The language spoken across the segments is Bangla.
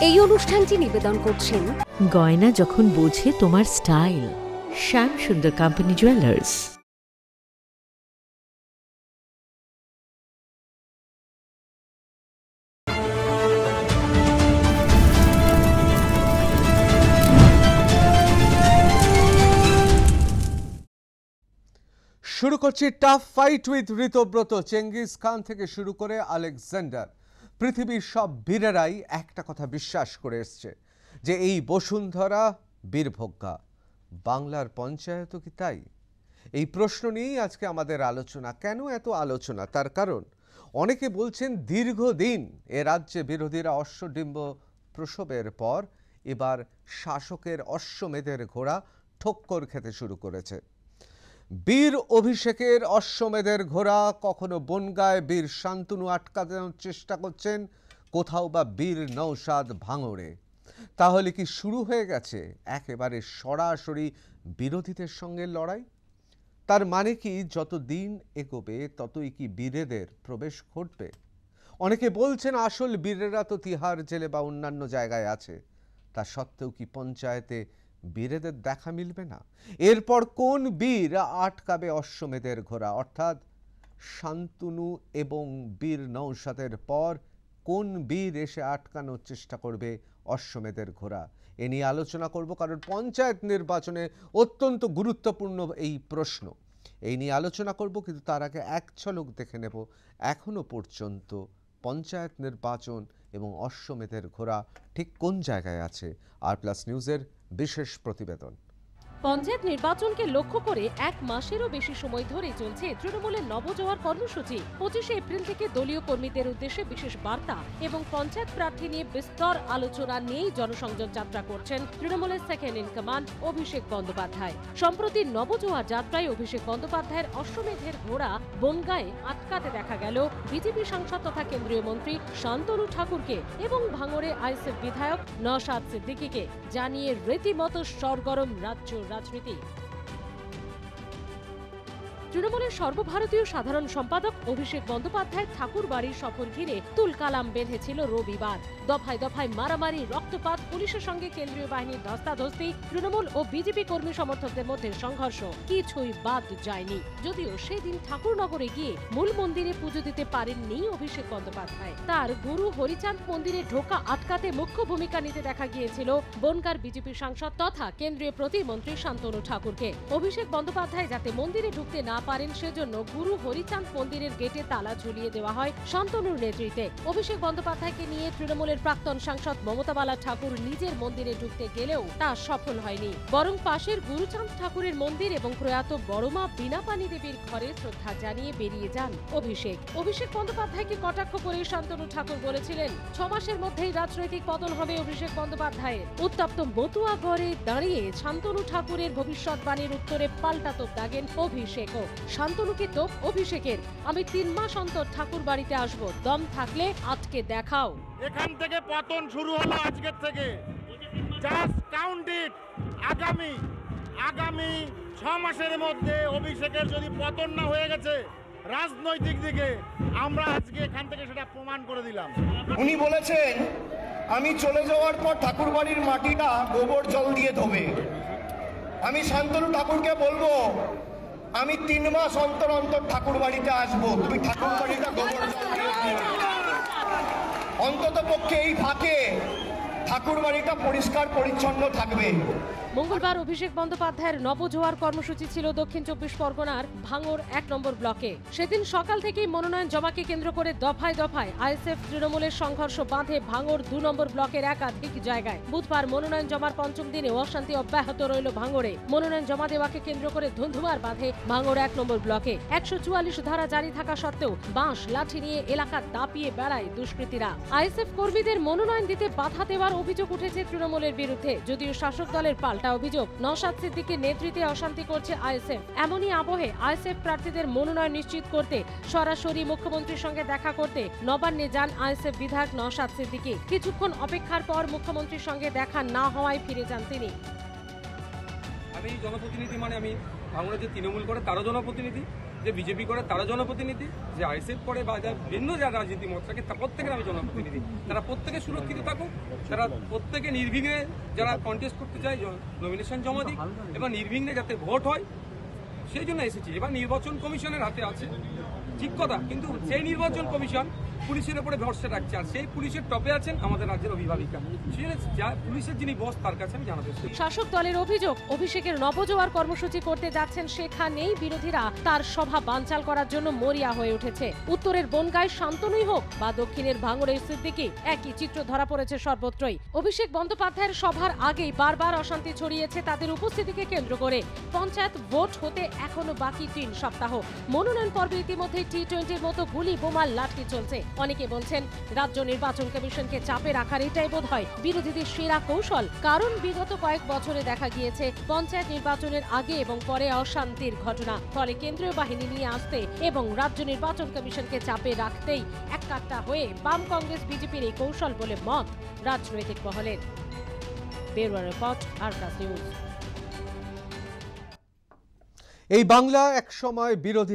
এই অনুষ্ঠানটি নিবেদন করছেন গয়না যখন বোঝে তোমার স্টাইল, শ্যাম সুন্দর কোম্পানি জুয়েলার্স। শুরু করছি tough fight with Ritobroto. Genghis Khan থেকে শুরু করে আলেকজান্ডার, পৃথিবীর সব বীরেরাই একটা কথা বিশ্বাস করে এসছে যে এই বসুন্ধরা বীরভোগ্যা। বাংলার পঞ্চায়েতও কি তাই? এই প্রশ্ন নিয়েই আজকে আমাদের আলোচনা। কেন এত আলোচনা? তার কারণ অনেকে বলছেন দীর্ঘদিন এ রাজ্যে বিরোধীরা অশ্বডিম্ব প্রসবের পর এবার শাসকের অশ্বমেধের ঘোড়া ঠক্কর খেতে শুরু করেছে। বীর অভিষেকের অশ্বমেধের ঘোড়া কখনো বনগায় বীর শান্তনু আটকানোর চেষ্টা করছেন, কোথাও বা বীর নৌসাদ ভাঙড়ে। তাহলে কি শুরু হয়ে গেছে একেবারে সরাসরি বিরোধীদের সঙ্গে লড়াই? তার মানে কি যত দিন এগোবে ততই কি বীরেদের প্রবেশ ঘটবে? অনেকে বলছেন আসল বীরেরা তো তিহার জেলে বা অন্যান্য জায়গায় আছে। তা সত্ত্বেও কি পঞ্চায়েতে বীরেদের দেখা মিলবে না? এরপর কোন বীর আটকাবে অশ্বমেধের ঘোড়া? অর্থাৎ শান্তনু এবং বীর নৌসাদের পর কোন বীর এসে আটকানোর চেষ্টা করবে অশ্বমেধের ঘোড়া? এ নিয়ে আলোচনা করব, কারণ পঞ্চায়েত নির্বাচনে অত্যন্ত গুরুত্বপূর্ণ এই প্রশ্ন। এই নিয়ে আলোচনা করব, কিন্তু তার আগে এক ঝলক দেখে নেব এখনো পর্যন্ত পঞ্চায়েত নির্বাচন এবং অশ্বমেধের ঘোড়া ঠিক কোন জায়গায় আছে। আর প্লাস নিউজের বিশেষ প্রতিবেদন। পঞ্চায়েত নির্বাচনকে লক্ষ্য করে এক মাসেরও বেশি সময় ধরে চলছে তৃণমূলের নবজোয়ার কর্মসূচি। 25শে এপ্রিল থেকে দলীয় কর্মীদের উদ্দেশ্যে বিশেষ বার্তা এবং পঞ্চায়েত প্রার্থী নিয়ে বিস্তর আলোচনা নিয়েই জনসংযোগ যাত্রা করছেন তৃণমূলের second in command Abhishek Bandyopadhyay. সম্প্রতি নবজোয়ার যাত্রায় অভিষেক বন্দ্যোপাধ্যায়ের অশ্বমেধের ঘোড়া বনগাঁয়ে আটকাতে দেখা গেল বিজেপি সাংসদ তথা কেন্দ্রীয় মন্ত্রী শান্তনু ঠাকুরকে এবং ভাঙড়ে আইএসএফ বিধায়ক নওশাদ সিদ্দিকীকে, জানিয়ে রীতিমতো সরগরম রাজ্য রাজনীতি। তৃণমূলের সর্বভারতীয় সাধারণ সম্পাদক অভিষেক বন্দ্যোপাধ্যায় ঠাকুর বাড়ির সফর ঘিরে তুলকালাম বেঁধেছিল রবিবার। দফায় দফায় মারামারি, রক্তপাত, পুলিশের সঙ্গে কেন্দ্রীয় বাহিনীর ধস্তাধস্তি, তৃণমূল ও বিজেপি কর্মী সমর্থকদের মধ্যে সংঘর্ষ, কিছুই বাদ যায়নি। যদিও সেদিন ঠাকুরনগরে গিয়ে মূল মন্দিরে পুজো দিতে পারেননি অভিষেক বন্দ্যোপাধ্যায়। তার গুরু হরিচাঁদ মন্দিরে ঢোকা আটকাতে মুখ্য ভূমিকা নিতে দেখা গিয়েছিল বনগাঁর বিজেপি সাংসদ তথা কেন্দ্রীয় প্রতিমন্ত্রী শান্তনু ঠাকুরকে। অভিষেক বন্দ্যোপাধ্যায় যাতে মন্দিরে ঢুকতে না পারেন সেজন্য গুরু হরিচাঁদ মন্দিরের গেটে তালা ঝুলিয়ে দেওয়া হয় শান্তনুর নেতৃত্বে। অভিষেক বন্দ্যোপাধ্যায়কে নিয়ে তৃণমূলের প্রাক্তন সাংসদ মমতা বালা ঠাকুর নিজের মন্দিরে ঢুকতে গেলেও তা সফল হয়নি, বরং পাশের গুরুচাঁদ ঠাকুরের মন্দির এবং প্রয়াত বড়মা বীণাপানি দেবীর ঘরে শ্রদ্ধা জানিয়ে বেরিয়ে যান অভিষেক। অভিষেক বন্দ্যোপাধ্যায়কে কটাক্ষ করে শান্তনু ঠাকুর বলেছিলেন 6 মাসের মধ্যেই রাজনৈতিক পতন হবে অভিষেক বন্দ্যোপাধ্যায়ের। উত্তপ্ত মতুয়াগড়ে দাঁড়িয়ে শান্তনু ঠাকুরের ভবিষ্যৎবাণীর উত্তরে পাল্টা তোপ দাগেন অভিষেকও। শান্তনুকে তোপ অভিষেকের, আমি 3 মাস অন্তর ঠাকুর বাড়িতে আসবো, দম থাকলে আজকে দেখাও। এখান থেকে পতন শুরু হলো আজকের থেকে। Just count it. আগামী 6 মাসের মধ্যে অভিষেকের যদি পতন না হয়ে গেছে রাজনৈতিক দিকে, আমরা আজকে এখান থেকে সেটা প্রমাণ করে দিলাম। উনি বলেছেন আমি চলে যাওয়ার পর ঠাকুর বাড়ির মাটিটা গোবর জল দিয়ে ধোবে। আমি শান্তনু ঠাকুরকে বলবো আমি 3 মাস অন্তর অন্তর ঠাকুর বাড়িতে আসবো, তুমি ঠাকুর বাড়িটা গোবর জল দিয়ে অন্তত পক্ষে এই ফাঁকে ঠাকুর বাড়িটা পরিষ্কার পরিচ্ছন্ন থাকবে। মঙ্গলবার অভিষেক বন্দ্যোপাধ্যায়ের নবজোয়ার কর্মসূচি ছিল দক্ষিণ 24 পরগনার ভাঙড় 1 নম্বর ব্লকে। সেদিন সকাল থেকেই মনোনয়ন জমাকে কেন্দ্র করে দফায় দফায় আইএসএফ তৃণমূলের সংঘর্ষ বাঁধে ভাঙড় 2 নম্বর ব্লকের একাধিক জায়গায়। বুধবার মনোনয়ন জমার 5ম দিনে অশান্তি অব্যাহত রইল ভাঙড়ে। মনোনয়ন জমা দেওয়াকে কেন্দ্র করে ধুন্ধুমার বাঁধে ভাঙড় 1 নম্বর ব্লকে। 144 ধারা জারি থাকা সত্ত্বেও বাঁশ লাঠি নিয়ে এলাকা দাপিয়ে বেড়ায় দুষ্কৃতীরা। আইএসএফ কর্মীদের মনোনয়ন দিতে বাধা দেওয়ার অভিযোগ উঠেছে তৃণমূলের বিরুদ্ধে। যদিও শাসক দলের পাল্টা অভিযোগ, নওশাদ সিদ্দিকীর নেতৃত্বে অশান্তি করছে আইএসএফ। এমনই আবহে আইএসএফ প্রার্থীদের মনোনয়ন নিশ্চিত করতে সরাসরি মুখ্যমন্ত্রীর সঙ্গে দেখা করতে নবান্নে যান আইএসএফ বিধায়ক নওশাদ সিদ্দিকী। কিছুক্ষণ অপেক্ষার পর মুখ্যমন্ত্রীর সঙ্গে দেখা না হওয়ায় ফিরে যান তিনি। আমি জনপ্রতিনিধি, মানে আমি ভাঙড়ে যে তৃণমূল করে তারও জনপ্রতিনিধি, যে বিজেপি করে তারা জনপ্রতিনিধি, যে আইএসএফ করে বা ভিন্ন যারা রাজনীতি মত থাকে তার প্রত্যেকের আমি জনপ্রতিনিধি। তারা প্রত্যেকে সুরক্ষিত থাকুক, তারা প্রত্যেকে নির্বিঘ্নে যারা কন্টেস্ট করতে চায় নমিনেশন জমা দিক এবং নির্বিঘ্নে যাতে ভোট হয়, সেই জন্য এসেছি। এবার নির্বাচন কমিশনের হাতে আছে, ঠিক কথা, কিন্তু সেই নির্বাচন কমিশন পুলিশের উপরে ভরসা রাখছে, আর সেই পুলিশের টপে আছেন আমাদের রাজ্যের অভিভাবিকা। পুলিশের যিনি বস তার কাছে আমি জানাতে চাই। শাসক দলের অভিযোগ, অভিষেকের নবজোয়ার কর্মসূচি করতে যাচ্ছেন, সেখানেই বিরোধীরা তার সভা বানচাল করার জন্য মরিয়া হয়ে উঠেছে। উত্তরের বনগাঁয় শান্তনুই হোক বা দক্ষিণের ভাঙড়ের সিদ্দিকী, একই চিত্র ধরা পড়েছে সর্বত্রই। অভিষেক বন্দ্যোপাধ্যায়ের সভার আগেই বারবার অশান্তি ছড়িয়েছে তাদের উপস্থিতিকে কেন্দ্র করে। পঞ্চায়েত ভোট হতে এখনো বাকি 3 সপ্তাহ। মনোনয়ন পর্বে ইতিমধ্যে টি-20-র মতো গুলি বোমার লাঠি চলছে। অনেকে বলছেন রাজ্য নির্বাচন কমিশনকে চাপে রাখার এটাই বোধহয় বিরোধীদের সেরা কৌশল, কারণ বিগত কয়েক বছরে দেখা গিয়েছে পঞ্চায়েত নির্বাচনের আগে এবং পরে অশান্তির ঘটনা। ফলে কেন্দ্রীয় বাহিনী নিয়ে আসতে এবং রাজ্য নির্বাচন কমিশনকে চাপে রাখতেই এককাট্টা হয়ে বাম কংগ্রেস বিজেপির এই কৌশল বলে মত রাজনৈতিক মহলের। ব্যুরো রিপোর্ট, আরকাস নিউজ। এই বাংলা এক সময় বিরোধী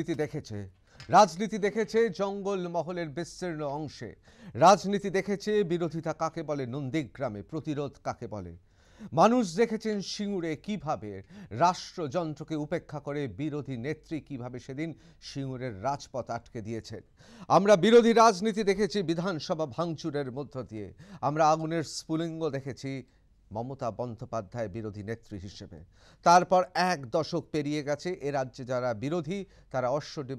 রাজনীতি দেখেছে জঙ্গল মহলের বিস্তীর্ণ অংশে। রাজনীতি দেখেছে বিরোধিতা কাকে বলে নন্দীগ্রামে, প্রতিরোধ কাকে বলে। মানুষ দেখেছেন সিঙ্গুরে কিভাবে রাষ্ট্রযন্ত্রকে উপেক্ষা করে বিরোধী নেত্রী কিভাবে সেদিন সিঙ্গুরের রাজপথ আটকে দিয়েছেন। আমরা বিরোধী রাজনীতি দেখেছি বিধানসভা ভাঙচুরের মধ্য দিয়ে। আমরা আগুনের স্ফুলিঙ্গ দেখেছি মমতা বন্দ্যোপাধ্যায় বিরোধী নেত্রী হিসেবে। তারপর 1 দশক পেরিয়ে গেছে, এ রাজ্যে যারা বিরোধী তারা অশ্বডিম্ব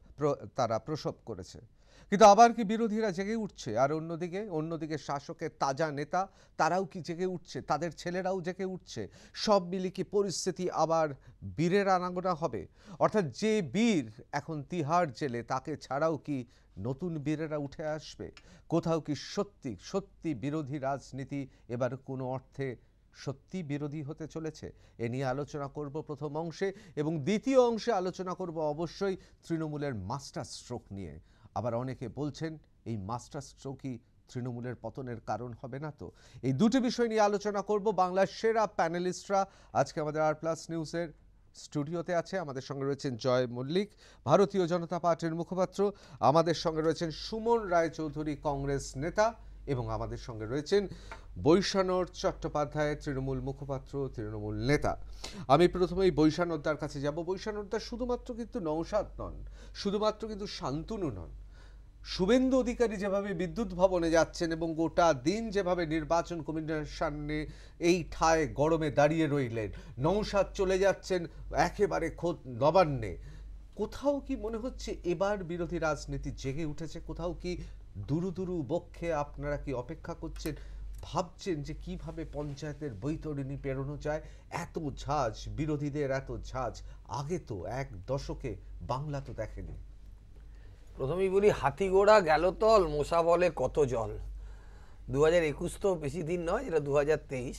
তারা প্রসব করেছে। কিন্তু আবার কি বিরোধীরা জেগে উঠছে? আর অন্যদিকে শাসকের তাজা নেতা তারাও কি জেগে উঠছে? তাদের ছেলেরাও জেগে উঠছে? সব মিলে কি পরিস্থিতি আবার বীরের আনাগোনা হবে? অর্থাৎ যে বীর এখন তিহার জেলে, তাকে ছাড়াও কি নতুন বীরেরা উঠে আসবে? কোথাও কি সত্যি বিরোধী রাজনীতি এবার কোনো অর্থে সত্যি বিরোধী হতে চলেছে? এ নিয়ে আলোচনা করব প্রথম অংশে, এবং দ্বিতীয় অংশে আলোচনা করব অবশ্যই তৃণমূলের মাস্টার স্ট্রোক নিয়ে। আবার অনেকে বলছেন এই মাস্টার স্ট্রোকই তৃণমূলের পতনের কারণ হবে না তো? এই দুটি বিষয় নিয়ে আলোচনা করব। বাংলার সেরা প্যানেলিস্টরা আজকে আমাদের আর+ নিউজের স্টুডিওতে আছে। আমাদের সঙ্গে রয়েছেন জয় মল্লিক, ভারতীয় জনতা পার্টির মুখপাত্র। আমাদের সঙ্গে রয়েছেন সুমন রায়চৌধুরী, কংগ্রেস নেতা। এবং আমাদের সঙ্গে রয়েছেন বৈশানর চট্টোপাধ্যায়, তৃণমূল মুখপাত্র, তৃণমূল নেতা। আমি প্রথমেই বৈশানরদার কাছে যাব। বৈশানরদা, শুধুমাত্র কিন্তু নওশাদ নন, শুধুমাত্র কিন্তু শান্তনু নন, শুভেন্দু অধিকারী যেভাবে বিদ্যুৎ ভবনে যাচ্ছেন এবং গোটা দিন যেভাবে নির্বাচন কমিশনের সামনে এই ঠায় গরমে দাঁড়িয়ে রইলেন, নওশাদ চলে যাচ্ছেন একেবারে খোদ নবান্নে, কোথাও কি মনে হচ্ছে এবার বিরোধী রাজনীতি জেগে উঠেছে? কোথাও কি দুরু বক্ষে আপনারা কি অপেক্ষা করছেন, ভাবছেন যে কিভাবে পঞ্চায়েতের বৈতরণী পেরোনো যায়? এত ঝাঁজ, বিরোধীদের এত ঝাঁজ আগে তো 1 দশকে বাংলা তো দেখেনি। প্রথমেই বলি, হাতি ঘোড়া গেল তল, মশা বলে কত জল। 2021 তো বেশি দিন নয়, এটা 2023।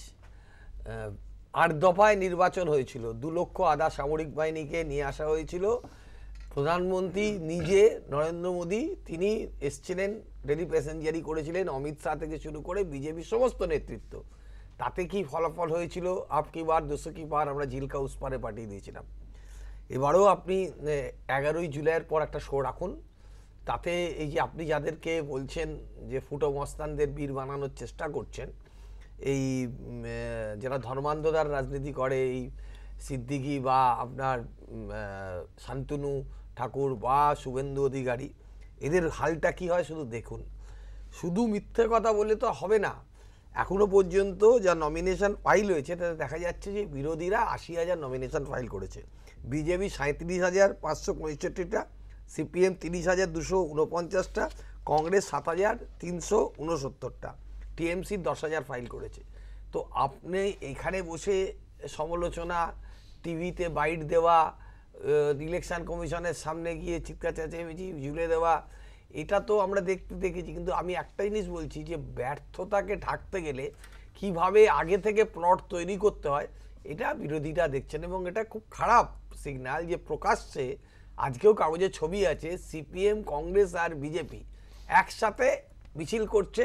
8 দফায় নির্বাচন হয়েছিল। 2 লক্ষ আধা সামরিক বাহিনীকে নিয়ে আসা হয়েছিল। প্রধানমন্ত্রী নিজে নরেন্দ্র মোদী তিনি এসছিলেন, ডেলি প্যাসেঞ্জারি করেছিলেন, অমিত শাহ থেকে শুরু করে বিজেপির সমস্ত নেতৃত্ব। তাতে কি ফলাফল হয়েছিল? আপকি বার 200 কি পার আমরা ঝিলকা উস পারে পাঠিয়ে দিয়েছিলাম। এবারও আপনি 11ই জুলাইয়ের পর একটা শো রাখুন, তাতে এই যে আপনি যাদেরকে বলছেন যে ফুটো মস্তানদের বীর বানানোর চেষ্টা করছেন, এই যারা ধর্মান্ধতার রাজনীতি করে, এই সিদ্দিকী বা আপনার শান্তনু ঠাকুর বা শুভেন্দু অধিকারী, এদের হালটা কি হয় শুধু দেখুন। শুধু মিথ্যে কথা বলে তো হবে না। এখনো পর্যন্ত যা নমিনেশন ফাইল হয়েছে তাতে দেখা যাচ্ছে যে বিরোধীরা 80,000 নমিনেশন ফাইল করেছে, বিজেপি 37,565টা, সিপিএম 30,249টা, কংগ্রেস 7,369টা, টিএমসি 10,000 ফাইল করেছে। তো আপনি এখানে বসে সমালোচনা, টিভিতে বাইট দেওয়া, ইলেকশন কমিশনের সামনে গিয়ে চিৎকার চেঁচামেচি ঝুলে দেওয়া, এটা তো আমরা দেখেছি। কিন্তু আমি একটা জিনিস বলছি যে ব্যর্থতাকে ঢাকতে গেলে কিভাবে আগে থেকে প্লট তৈরি করতে হয়, এটা বিরোধীরা দেখছেন। এবং এটা খুব খারাপ সিগন্যাল যে প্রকাশ্যে আজকেও কাগজে ছবি আছে, সিপিএম, কংগ্রেস আর বিজেপি একসাথে মিছিল করছে।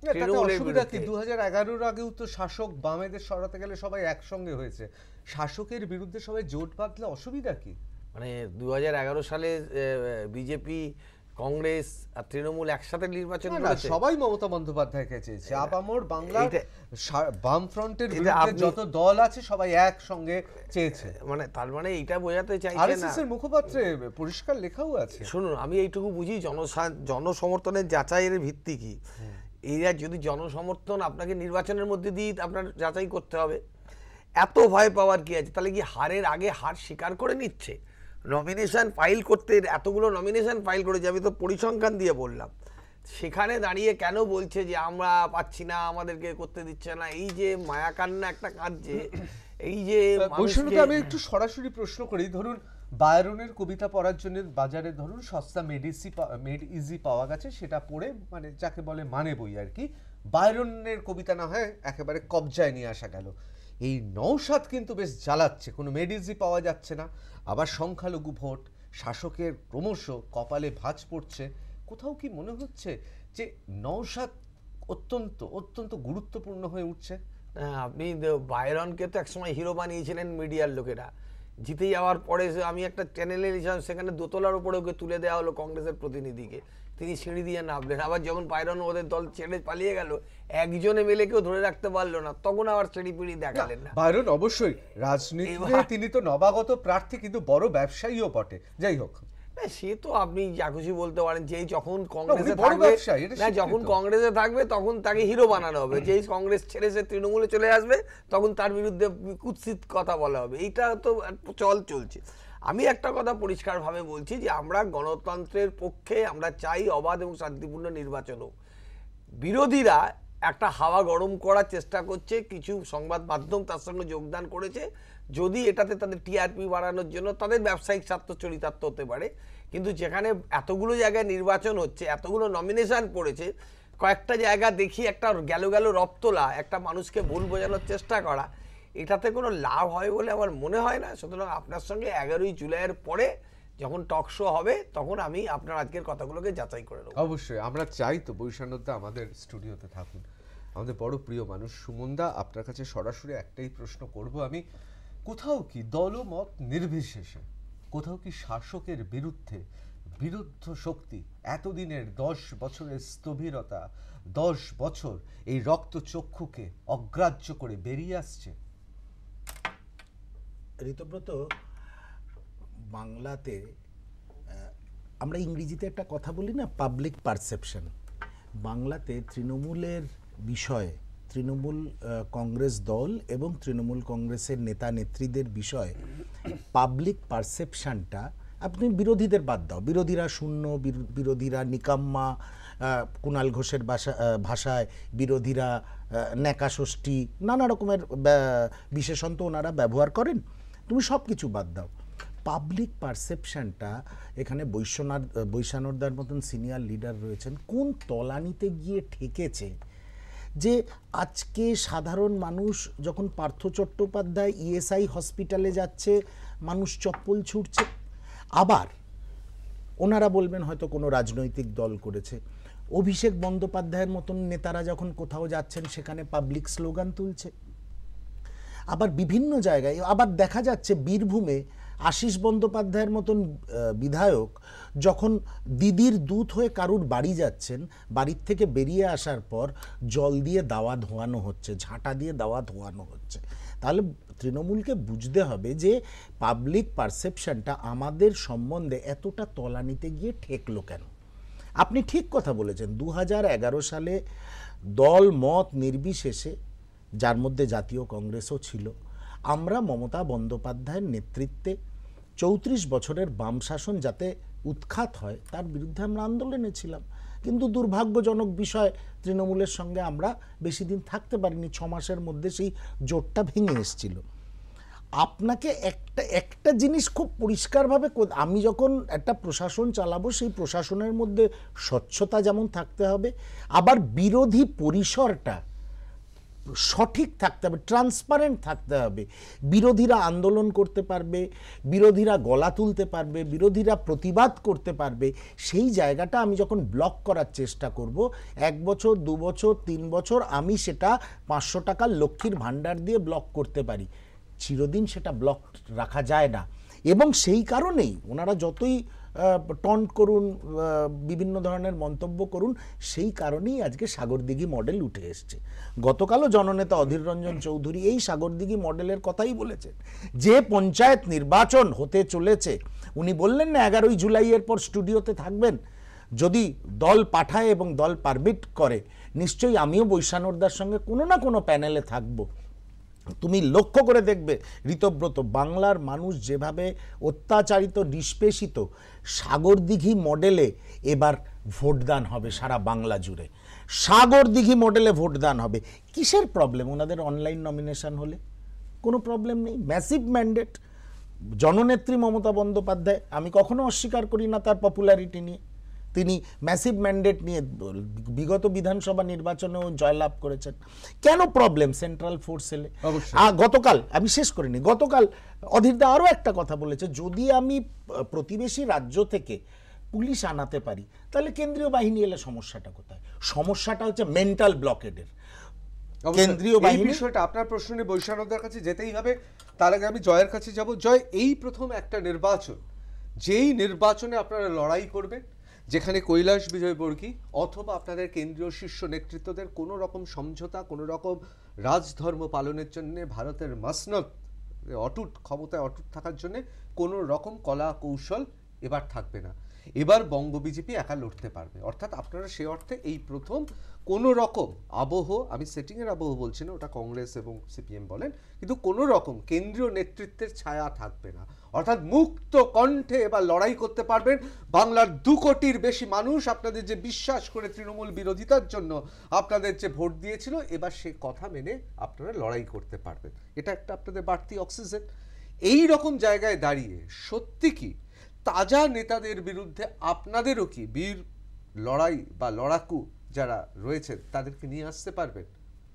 2011-র আগেও তো শাসক বামেদের সরাতে গেলে সবাই একসঙ্গে হয়েছে, শাসকের বিরুদ্ধে সবাই জোট বাঁধলে অসুবিধা কি? মানে 2011 সালে বিজেপি, কংগ্রেস আর তৃণমূল একসাথে নির্বাচন করেছে। সবাই মমতা বন্দ্যোপাধ্যায়কে চেয়েছে। আপামর বাংলার বামফ্রন্টের বিরুদ্ধে যত দল আছে সবাই একসঙ্গে চেয়েছে। মানে তার মানে এটা বোঝাতে চাইছে না, আরএসএস এর মুখপাত্রে পরিষ্কার লেখাও আছে। শুনুন, আমি এইটুকু বুঝি, জনসমর্থনের যাচাইয়ের ভিত্তি কি। এরা যদি জনসমর্থন আপনাকে নির্বাচনের মধ্যে দিয়ে আপনার যাচাই করতে হবে, এত ভয় পাওয়ার কি আছে? তাহলে কি হারের আগে হার স্বীকার করে নিচ্ছে? নমিনেশন ফাইল করতে এতগুলো নমিনেশন ফাইল করেছে, আমি তো পরিসংখ্যান দিয়ে বললাম, সেখানে দাঁড়িয়ে কেন বলছে যে আমরা পাচ্ছি না, আমাদেরকে করতে দিচ্ছে না? এই যে মায়াকান্না একটা কাঁদছে, এই যে বৈষ্ণবকে আমি একটু সরাসরি প্রশ্ন করি, ধরুন বায়রনের কবিতা পড়ার জন্য বাজারে ধরুন সস্তা মেড ইজি পাওয়া গেছে, সেটা পড়ে মানে যাকে বলে মানে বই আর কি, বায়রনের কবিতা না হয় একেবারে কবজায় নিয়ে আসা গেল। এই নওশাদ কিন্তু বেশ জ্বালাচ্ছে, কোনো মেড ইজি পাওয়া যাচ্ছে না, আবার সংখ্যালঘু ভোট, শাসকের ক্রমশ কপালে ভাঁজ পড়ছে। কোথাও কি মনে হচ্ছে যে নওশাদ অত্যন্ত অত্যন্ত গুরুত্বপূর্ণ হয়ে উঠছে? আপনি বায়রনকে তো একসময় হিরো বানিয়েছিলেন মিডিয়ার লোকেরা, জিতে যাওয়ার পরে আমি একটা চ্যানেলে নিয়েছিলাম, সেখানে দোতলার উপরে ওকে তুলে দেওয়া হলো কংগ্রেসের প্রতিনিধিকে, তিনি সিঁড়ি দিয়ে নামলেন। আবার যখন বায়রন ওদের দল ছেড়ে পালিয়ে গেল, একজনে মিলে কেউ ধরে রাখতে পারলো না, তখন আবার সিঁড়ি পিড়ি দেখালেন না। বায়রন অবশ্যই রাজনীতিতে তিনি তো নবাগত প্রার্থী, কিন্তু বড় ব্যবসায়ীও বটে। যাই হোক, সে তো আপনি যা খুশি বলতে পারেন, যেই যখন কংগ্রেসে থাকবে না, যখন কংগ্রেসে থাকবে তখন তাকে হিরো বানানো হবে, যেই কংগ্রেস ছেড়ে সে তৃণমূলে চলে আসবে তখন তার বিরুদ্ধে কুৎসিত কথা বলা হবে। এইটা তো চলছে। আমি একটা কথা পরিষ্কারভাবে বলছি যে আমরা গণতন্ত্রের পক্ষে, আমরা চাই অবাধ এবং শান্তিপূর্ণ নির্বাচন হোক। বিরোধীরা একটা হাওয়া গরম করার চেষ্টা করছে, কিছু সংবাদ মাধ্যম তার সঙ্গে যোগদান করেছে, যদি এটাতে তাদের টিআরপি বাড়ানোর জন্য তাদের ব্যবসায়িক স্বার্থ চরিতার্থ হতে পারে। কিন্তু যেখানে এতগুলো জায়গায় নির্বাচন হচ্ছে, এতগুলো নমিনেশন পড়েছে, কয়েকটা জায়গা দেখি একটা গেল রপ্তলা, একটা মানুষকে ভুল বোঝানোর চেষ্টা করা, এটাতে কোনো লাভ হয় বলে আমার মনে হয় না। সুতরাং আপনার সঙ্গে 11ই জুলাইয়ের পরে যখন টক শো হবে তখন আমি আপনার আজকের কথাগুলোকে যাচাই করে নেব। অবশ্যই আমরা চাই তো বৈষ্ণবদা আমাদের স্টুডিওতে থাকুন, আমাদের বড় প্রিয় মানুষ। সুমনদা, আপনার কাছে সরাসরি একটাই প্রশ্ন করব আমি, কোথাও কি দলমত নির্বিশেষে, কোথাও কি শাসকের বিরুদ্ধ শক্তি এতদিনের 10 বছরের স্থবিরতা, 10 বছর এই রক্তচক্ষুকে অগ্রাহ্য করে বেরিয়ে আসছে? ঋতব্রত, বাংলাতে আমরা ইংরেজিতে একটা কথা বলি না, পাবলিক পারসেপশন। বাংলাতে তৃণমূলের বিষয়ে, তৃণমূল কংগ্রেস দল এবং তৃণমূল কংগ্রেসের নেতা নেত্রীদের বিষয়ে পাবলিক পারসেপশনটা, আপনি বিরোধীদের বাদ দাও, বিরোধীরা শূন্য, বিরোধীরা নিকাম্মা, কুণাল ঘোষের ভাষায় বিরোধীরা ন্যাকাষষ্ঠী, নানা রকমের বিশেষণ তো ওনারা ব্যবহার করেন, তুমি সব কিছু বাদ দাও। পাবলিক পারসেপশনটা এখানে বৈশানরদার মতন সিনিয়র লিডার রয়েছেন, কোন তলানিতে গিয়ে ঠেকেছে যে আজকে সাধারণ মানুষ যখন পার্থ চট্টোপাধ্যায় ইএসআই হসপিটালে যাচ্ছে, মানুষ চপ্পল ছুটছে। আবার ওনারা বলবেন হয়তো কোনো রাজনৈতিক দল করেছে। অভিষেক বন্দ্যোপাধ্যায়ের মতন নেতারা যখন কোথাও যাচ্ছেন সেখানে পাবলিক স্লোগান তুলছে। আবার বিভিন্ন জায়গায় আবার দেখা যাচ্ছে বীরভূমে আশিস বন্দ্যোপাধ্যায়ের মতন বিধায়ক যখন দিদির দূত হয়ে কারুর বাড়ি যাচ্ছেন, বাড়ির থেকে বেরিয়ে আসার পর জল দিয়ে দাওয়া ধোয়ানো হচ্ছে, ঝাঁটা দিয়ে দাওয়া ধোয়ানো হচ্ছে। তাহলে তৃণমূলকে বুঝতে হবে যে পাবলিক পারসেপশনটা আমাদের সম্বন্ধে এতটা তলানিতে গিয়ে ঠেকলো কেন। আপনি ঠিক কথা বলেছেন, 2011 সালে দল মত নির্বিশেষে, যার মধ্যে জাতীয় কংগ্রেসও ছিল, আমরা মমতা বন্দ্যোপাধ্যায়ের নেতৃত্বে 34 বছরের বাম শাসন যাতে উৎখাত হয় তার বিরুদ্ধে আমরা আন্দোলনে ছিলাম। কিন্তু দুর্ভাগ্যজনক বিষয়, তৃণমূলের সঙ্গে আমরা বেশি দিন থাকতে পারিনি, 6 মাসের মধ্যে সেই জোটটা ভেঙে এসেছিল। আপনাকে একটা জিনিস খুব পরিষ্কারভাবে, আমি যখন একটা প্রশাসন চালাবো সেই প্রশাসনের মধ্যে স্বচ্ছতা যেমন থাকতে হবে, আবার বিরোধী পরিসরটা সঠিক থাকতে হবে, ট্রান্সপারেন্ট থাকতে হবে। বিরোধীরা আন্দোলন করতে পারবে, বিরোধীরা গলা তুলতে পারবে, বিরোধীরা প্রতিবাদ করতে পারবে। সেই জায়গাটা আমি যখন ব্লক করার চেষ্টা করব, 1 বছর 2 বছর 3 বছর আমি সেটা 500 টাকার লক্ষ্মীর ভাণ্ডার দিয়ে ব্লক করতে পারি, চিরদিন সেটা ব্লক রাখা যায় না। এবং সেই কারণেই ওনারা যতই টন্ট করুন, বিভিন্ন ধরনের মন্তব্য করুন, সেই কারণেই আজকে সাগরদিঘি মডেল উঠে এসছে। গতকালও জননেতা অধীর রঞ্জন চৌধুরী এই সাগরদিঘি মডেলের কথাই বলেছেন। যে পঞ্চায়েত নির্বাচন হতে চলেছে, উনি বললেন না 11ই জুলাইয়ের পর স্টুডিওতে থাকবেন, যদি দল পাঠায় এবং দল পারমিট করে নিশ্চয়ই আমিও বৈশানরদার সঙ্গে কোনো না কোনো প্যানেলে থাকব। তুমি লক্ষ্য করে দেখবে ঋতব্রত, বাংলার মানুষ যেভাবে অত্যাচারিত, নিষ্পেষিত, সাগরদিঘি মডেলে এবার ভোটদান হবে সারা বাংলা জুড়ে। সাগরদিঘি মডেলে ভোটদান হবে। কিসের প্রবলেম ওনাদের অনলাইন নমিনেশন হলে? কোনো প্রবলেম নেই, ম্যাসিভ ম্যান্ডেট। জননেত্রী মমতা বন্দ্যোপাধ্যায়, আমি কখনো অস্বীকার করি না তার পপুলারিটি নিয়ে, তিনি ম্যাসিভ ম্যান্ডেট নিয়ে বিগত বিধানসভা নির্বাচনেও জয়লাভ করেছেন। কেন প্রবলেম সেন্ট্রাল ফোর্স এলে? গতকাল আমি শেষ করিনি, গতকাল অধীরদা আরও একটা কথা বলেছে, যদি আমি প্রতিবেশী রাজ্য থেকে পুলিশ আনাতে পারি তাহলে কেন্দ্রীয় বাহিনী এলে সমস্যাটা কোথায়? সমস্যাটা হচ্ছে মেন্টাল ব্লকেডের। কেন্দ্রীয় বাহিনী বিষয়টা আপনার প্রশ্ন নিয়ে বৈশানরদার কাছে যেতেই হবে। তার আগে আমি জয়ের কাছে যাব। জয়, এই প্রথম একটা নির্বাচন, যেই নির্বাচনে আপনারা লড়াই করবেন, যেখানে কৈলাস বিজয়বর্গী অথবা আপনাদের কেন্দ্রীয় শীর্ষ নেতৃত্বদের কোনো রকম সমঝোতা, কোনো রকম রাজধর্ম পালনের জন্য, ভারতের মসনদ অটুট, ক্ষমতায় অটুট থাকার জন্য কোনো রকম কলা কৌশল এবার থাকবে না। এবার বঙ্গ বিজেপি একা লড়তে পারবে। অর্থাৎ আপনারা সে অর্থে এই প্রথম কোনো রকম আবহ, আমি সেটিংয়ের আবহ বলছি না, ওটা কংগ্রেস এবং সিপিএম বলেন, কিন্তু কোনো রকম কেন্দ্রীয় নেতৃত্বের ছায়া থাকবে না। অর্থাৎ মুক্ত কণ্ঠে এবার লড়াই করতে পারবেন। বাংলার 2 কোটির বেশি মানুষ আপনাদের যে বিশ্বাস করে তৃণমূল বিরোধিতার জন্য আপনাদের যে ভোট দিয়েছিল, এবার সে কথা মেনে আপনারা লড়াই করতে পারবেন। এটা একটা আপনাদের বাড়তি অক্সিজেন। এই রকম জায়গায় দাঁড়িয়ে সত্যি কি তাজা নেতাদের বিরুদ্ধে আপনাদেরও কি বীর লড়াই বা লড়াকু যারা রয়েছেন তাদেরকে নিয়ে আসতে পারবেন?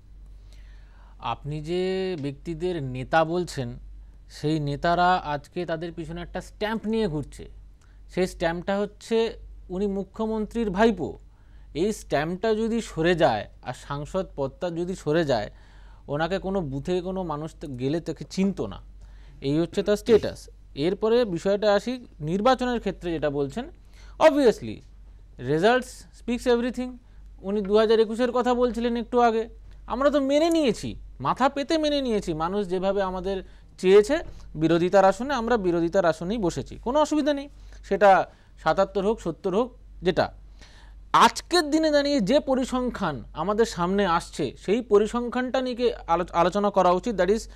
আপনি যে ব্যক্তিদের নেতা বলছেন, সেই নেতারা আজকে তাদের পিছনে একটা স্ট্যাম্প নিয়ে ঘুরছে। সেই স্ট্যাম্পটা হচ্ছে উনি মুখ্যমন্ত্রীর ভাইপো। এই স্ট্যাম্পটা যদি সরে যায় আর সাংসদ পদটা যদি সরে যায়, ওনাকে কোনো বুথে কোনো মানুষ গেলে তাকে চিনতো না। এই হচ্ছে তার স্টেটাস। এরপরে বিষয়টা আসি নির্বাচনের ক্ষেত্রে, যেটা বলছেন, অবভিয়াসলি রেজাল্টস স্পিক্স এভরিথিং। উনি 2021-এর কথা বলছিলেন একটু আগে, আমরা তো মেনে নিয়েছি, মাথা পেতে মেনে নিয়েছি। মানুষ যেভাবে আমাদের চেয়েছে বিরোধিতার আসনে, আমরা বিরোধিতার আসনেই বসেছি, কোনো অসুবিধা নেই। সেটা 77 হোক 70 হোক। যেটা আজকের দিনে দাঁড়িয়ে যে পরিসংখ্যান আমাদের সামনে আসছে, সেই পরিসংখ্যানটা নিয়ে আলোচনা করা উচিত। দ্যাট ইজ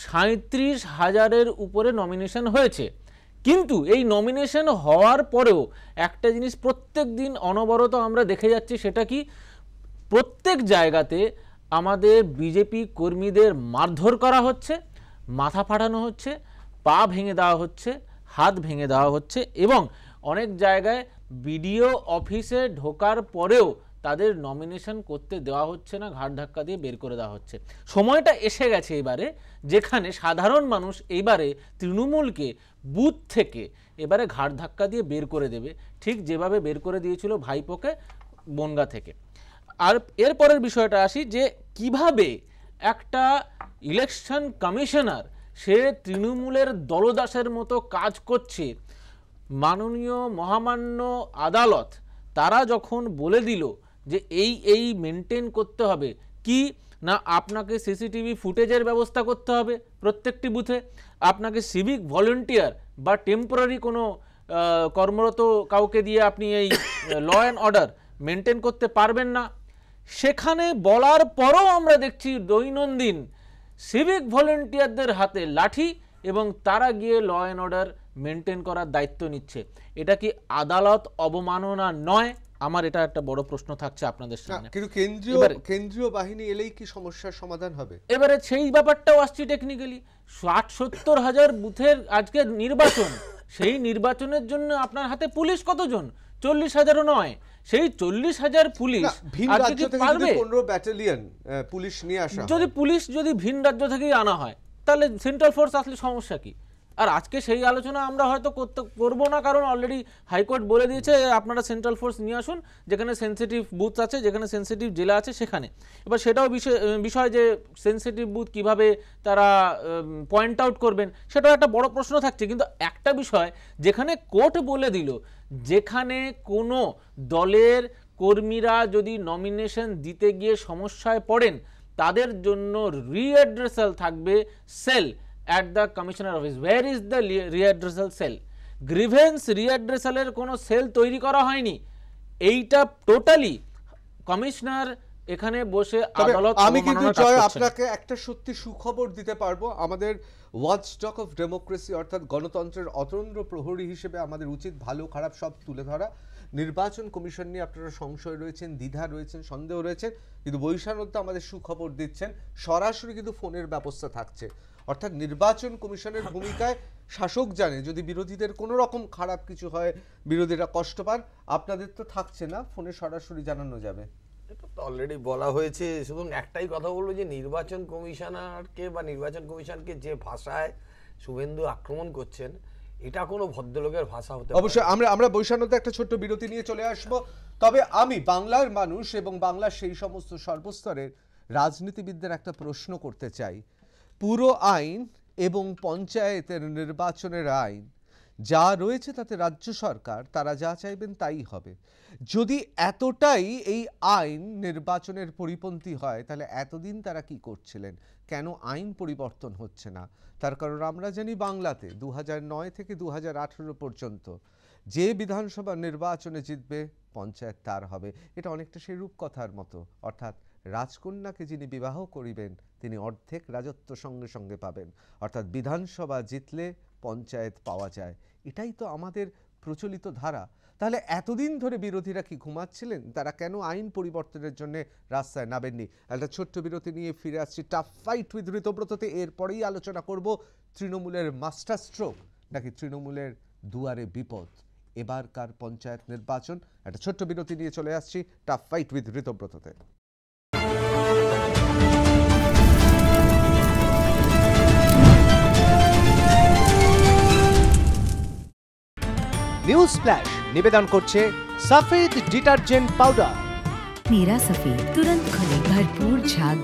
37,000-এর উপরে নমিনেশন হয়েছে। কিন্তু এই নমিনেশন হওয়ার পরেও একটা জিনিস প্রত্যেক দিন অনবরত আমরা দেখে যাচ্ছি, সেটা কি, প্রত্যেক জায়গাতে আমাদের বিজেপি কর্মীদের মারধর করা হচ্ছে, মাথা ফাটানো হচ্ছে, পা ভেঙে দেওয়া হচ্ছে, হাত ভেঙে দেওয়া হচ্ছে, এবং অনেক জায়গায় বিডিও অফিসে ঢোকার পরেও তাদের নমিনেশন করতে দেওয়া হচ্ছে না, ঘাট ধাক্কা দিয়ে বের করে দেওয়া হচ্ছে। সময়টা এসে গেছে এবারে, যেখানে সাধারণ মানুষ এবারে তৃণমূলকে বুথ থেকে এবারে ঘাট ধাক্কা দিয়ে বের করে দেবে, ঠিক যেভাবে বের করে দিয়েছিল ভাইপোকে বনগা থেকে। আর এরপরের বিষয়টা আসি, যে কিভাবে একটা ইলেকশন কমিশনার সে তৃণমূলের দলদাসের মতো কাজ করছে। মাননীয় মহামান্য আদালত তারা যখন বলে দিল যে এই মেনটেন করতে হবে, কি না, আপনাকে সিসিটিভি ফুটেজের ব্যবস্থা করতে হবে প্রত্যেকটি বুথে, আপনাকে সিভিক ভলেন্টিয়ার বা টেম্পোরারি কোনো কর্মরত কাউকে দিয়ে আপনি এই ল অ্যান্ড অর্ডার মেনটেন করতে পারবেন না। সেখানে বলার পরও আমরা দেখছি দৈনন্দিন সিভিক ভলেন্টিয়ারদের হাতে লাঠি, এবং তারা গিয়ে ল অ্যান্ড অর্ডার মেনটেন করার দায়িত্ব নিচ্ছে। এটা কি আদালত অবমাননা নয়? আমার এটা একটা বড় প্রশ্ন থাকছে আপনাদের সামনে। কিন্তু কেন্দ্রীয় বাহিনী এলেই কি সমস্যার সমাধান হবে? এবারে সেই ব্যাপারটাও আসছে টেকনিক্যালি। 60-70 হাজার বুথের আজকে নির্বাচন, সেই নির্বাচনের জন্য আপনার হাতে পুলিশ কতজন? 40,000-ও নয়। সেই 40,000 পুলিশ পারবে? 15 ব্যাটালিয়ন পুলিশ নিয়ে আসা, যদি পুলিশ যদি ভিন রাজ্য থেকেই আনা হয়, তাহলে সেন্ট্রাল ফোর্স আসলে সমস্যা কি? আর আজকে সেই আলোচনা আমরা হয়তো করবো না, কারণ অলরেডি হাইকোর্ট বলে দিয়েছে আপনারা সেন্ট্রাল ফোর্স নিয়ে আসুন, যেখানে সেন্সিটিভ বুথ আছে, যেখানে সেন্সিটিভ জেলা আছে সেখানে। এবার সেটাও বিষয় যে সেন্সিটিভ বুথ কিভাবে তারা পয়েন্ট আউট করবেন সেটাও একটা বড় প্রশ্ন থাকছে। কিন্তু একটা বিষয় যেখানে কোর্ট বলে দিল, যেখানে কোনো দলের কর্মীরা যদি নমিনেশন দিতে গিয়ে সমস্যায় পড়েন তাদের জন্য রিঅ্যাড্রেসাল থাকবে cell at the commissioner office. Where is the readdressal cell? Grievance রিঅ্যাড্রেসালের কোনো সেল তৈরি করা হয়নি। এইটা টোটালি কমিশনার এখানে বসে আদালত। আমি কিন্তু জয় আপনাকে একটা সত্যি সুখবর দিতে পারবো, আমাদের ওয়াচডগ অফ ডেমোক্রেসি অর্থাৎ গণতন্ত্রের অতন্দ্র প্রহরী হিসেবে আমাদের উচিত ভালো খারাপ সব তুলে ধরা। নির্বাচন কমিশন নিয়ে আপনারা সংশয় রয়েছেন, দ্বিধা রয়েছেন, সন্দেহ রয়েছেন, কিন্তু বৈষানত্য আমাদের সুখবর দিচ্ছেন, সরাসরি কিন্তু ফোনের ব্যবস্থা থাকছে। অর্থাৎ নির্বাচন কমিশনের ভূমিকায় শাসক জানে যদি বিরোধীদের কোনো রকম খারাপ কিছু হয়, বিরোধীরা কষ্ট পান, আপনাদের তো থাকছে না, ফোনে সরাসরি জানানো যাবে। এটা তো অলরেডি বলা হয়েছে। শুধু একটাই কথা বলবো যে নির্বাচন কমিশনারকে বা নির্বাচন কমিশনকে যে ভাষায় শুভেন্দু আক্রমণ করছেন এটা কোনো ভদ্রলোকের ভাষা হতে পারে। অবশ্যই আমরা বৈষান্যতে একটা ছোট্ট বিরতি নিয়ে চলে আসব। তবে আমি বাংলার মানুষ এবং বাংলার সেই সমস্ত সর্বস্তরের রাজনীতিবিদদের একটা প্রশ্ন করতে চাই। পুরো আইন এবং পঞ্চায়েতের নির্বাচনের আইন যা রয়েছে তাতে রাজ্য সরকার তারা যা চাইবেন তাই হবে। যদি এতটাই এই আইন নির্বাচনের পরিপন্থী হয় তাহলে এতদিন তারা কি করছিলেন, কেন আইন পরিবর্তন হচ্ছে না? তার কারণ আমরা জানি বাংলাতে 2009 থেকে 2018 পর্যন্ত যে বিধানসভা নির্বাচনে জিতবে পঞ্চায়েত তার হবে। এটা অনেকটা সেই রূপকথার মতো, অর্থাৎ রাজকন্যাকে যিনি বিবাহ করিবেন তিনি অর্ধেক রাজত্ব সঙ্গে সঙ্গে পাবেন। অর্থাৎ বিধানসভা জিতলে পঞ্চায়েত পাওয়া যায়, এটাই তো আমাদের প্রচলিত ধারা। তাহলে এতদিন ধরে বিরোধীরা কি ঘুমাচ্ছিলেন? তারা কেন আইন পরিবর্তনের জন্য রাস্তায় নামেননি? একটা ছোট্ট বিরতি নিয়ে ফিরে আসছি টাফ ফাইট উইথ ঋতব্রততে। এরপরেই আলোচনা করব তৃণমূলের মাস্টার স্ট্রোক নাকি তৃণমূলের দুয়ারে বিপদ এবারকার পঞ্চায়েত নির্বাচন। একটা ছোট্ট বিরতি নিয়ে চলে আসছি টাফ ফাইট উইথ ঋতব্রততে। নিউজ ফ্ল্যাশ নিবেদন করছে সফেদ ডিটারজেন্ট পাউডার। नीरा सफेद तुरंत खुले भरपूर झाग